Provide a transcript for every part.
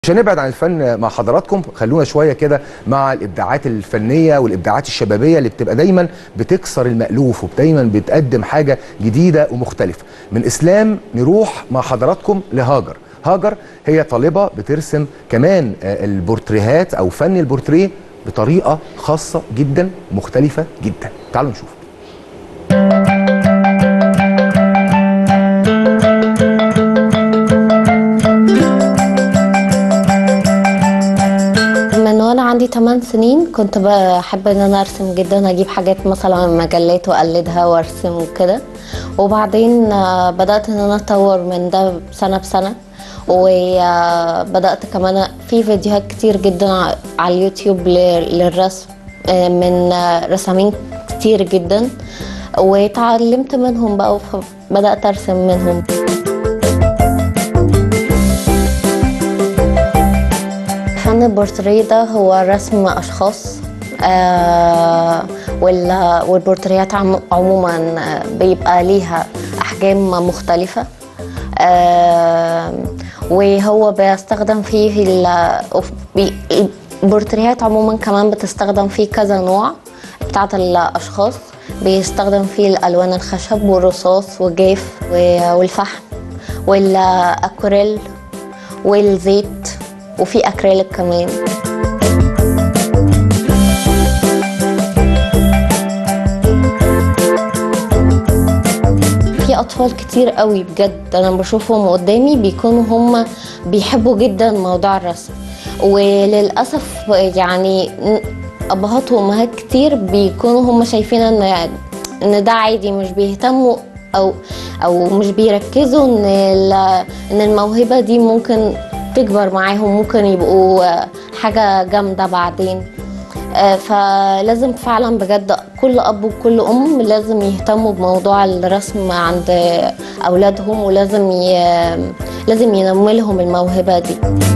مش هنبعد عن الفن مع حضراتكم، خلونا شويه كده مع الابداعات الفنيه والابداعات الشبابيه اللي بتبقى دايما بتكسر المألوف ودايما بتقدم حاجه جديده ومختلفه. من اسلام نروح مع حضراتكم لهاجر. هاجر هي طالبه بترسم كمان البورتريهات او فن البورتريه بطريقه خاصه جدا مختلفه جدا. تعالوا نشوف. وانا عندي 8 سنين كنت بحب ان انا ارسم جدا، اجيب حاجات مثلا من مجلات واقلدها وارسم وكده. وبعدين بدات ان انا اطور من ده سنه بسنه، وبدات كمان في فيديوهات كتير جدا على اليوتيوب للرسم من رسامين كتير جدا، وتعلمت منهم بقى وبدات ارسم منهم. فن البورتريه ده هو رسم أشخاص، والبورتريات عموما بيبقى ليها أحجام مختلفة، وهو بيستخدم فيه البورتريات عموما كمان بتستخدم فيه كذا نوع بتاعة الأشخاص. بيستخدم فيه الألوان الخشب والرصاص والجاف والفحم والأكوريل والزيت، وفي اكريليك كمان. في اطفال كتير قوي بجد انا بشوفهم قدامي بيكونوا هم بيحبوا جدا موضوع الرسم، وللاسف يعني ابهات وامهات كتير بيكونوا هم شايفين ان ده عادي، مش بيهتموا او مش بيركزوا ان الموهبه دي ممكن تكبر معاهم، ممكن يبقوا حاجة جامدة بعدين. فلازم فعلا بجد كل أب وكل أم لازم يهتموا بموضوع الرسم عند أولادهم، ولازم لازم ينموا لهم الموهبة دي.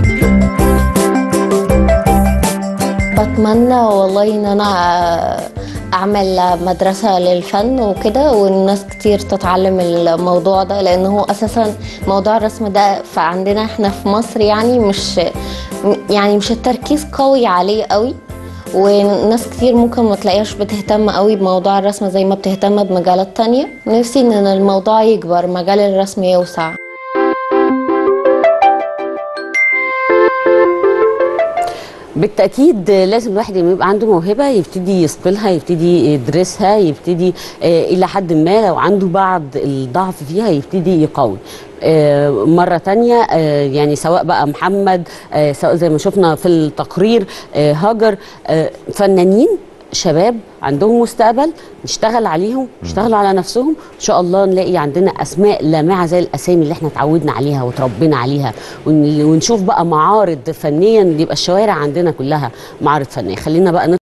بتمنى والله إن أنا أعمل مدرسة للفن وكده، والناس كتير تتعلم الموضوع ده، لأنه هو أساسا موضوع الرسم ده فعندنا احنا في مصر يعني مش التركيز قوي عليه قوي، وناس كتير ممكن ما تلاقيهاش بتهتم قوي بموضوع الرسم زي ما بتهتم بمجالات تانية. نفسي إن الموضوع يكبر، مجال الرسم يوسع. بالتأكيد لازم الواحد لما يبقى عنده موهبة يبتدي يصقلها، يبتدي يدرسها، يبتدي إلى حد ما لو عنده بعض الضعف فيها يبتدي يقوي. مرة تانية يعني سواء بقى محمد، سواء زي ما شفنا في التقرير هاجر، فنانين شباب عندهم مستقبل، نشتغل عليهم، نشتغلوا على نفسهم، ان شاء الله نلاقي عندنا اسماء لامعه زي الاسامي اللي احنا اتعودنا عليها وتربينا عليها، ونشوف بقى معارض فنيا، يبقى الشوارع عندنا كلها معارض فنيه. خلينا بقى